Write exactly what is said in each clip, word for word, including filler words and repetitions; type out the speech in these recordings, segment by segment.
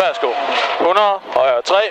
Værsgo. hundrede, højre tre.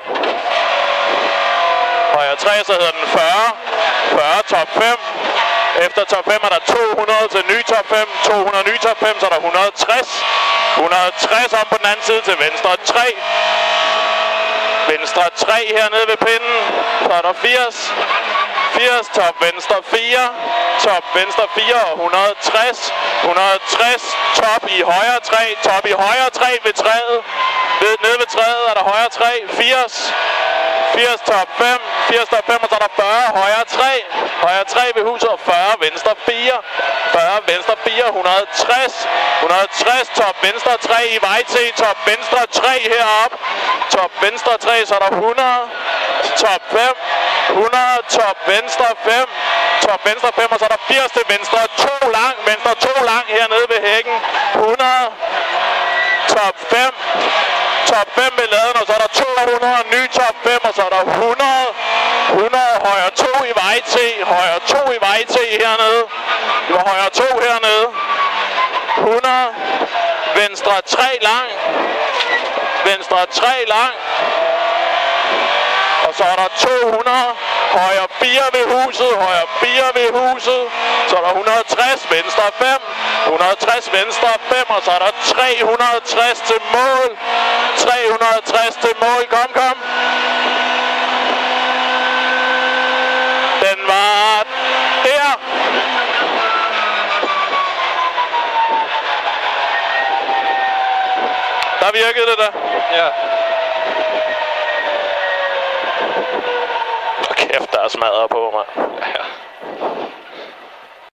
Højre tre, så hedder den fyrre. fyrre, top fem. Efter top fem er der to hundrede til ny top fem. to hundrede ny top fem, så er der et hundrede og tres. et hundrede og tres om på den anden side til venstre tre. Venstre tre hernede ved pinden. Så er der firs. firs, top venstre fire. Top venstre fire og et hundrede og tres. et hundrede og tres, top i højre tre. Top i højre tre ved træet. Ved, nede ved træet er der højre tre. firs. firs, top fem. firs, top fem, og så er der fyrre. Højre tre. Højre tre ved huset og fyrre. Venstre fire. fyrre, venstre fire. et hundrede og tres. et hundrede og tres, top venstre tre i vej til. Top venstre tre heroppe. Top venstre tre, så er der hundrede. Top fem. hundrede, top venstre fem. Top venstre fem, og så er der firs til venstre to lang. Venstre to lang hernede ved hækken. hundrede. Top fem. Top fem ved laden, og så er der to hundrede. Ny top fem, og så er der hundrede. hundrede, højre to i vej til. Højre to i vej til hernede. Det var højre to hernede. hundrede. Venstre tre lang. Venstre tre lang. Og så er der to hundrede. Højre fire ved huset. Højre fire ved huset. Så er der et hundrede og tres. Venstre fem. et hundrede og tres. Venstre fem. Og så er der tre hundrede og tres til mål. tre hundrede og tres til mål. Kom, kom. Den var der. Der virkede det der. Ja. Kæft, der er smadret på mig.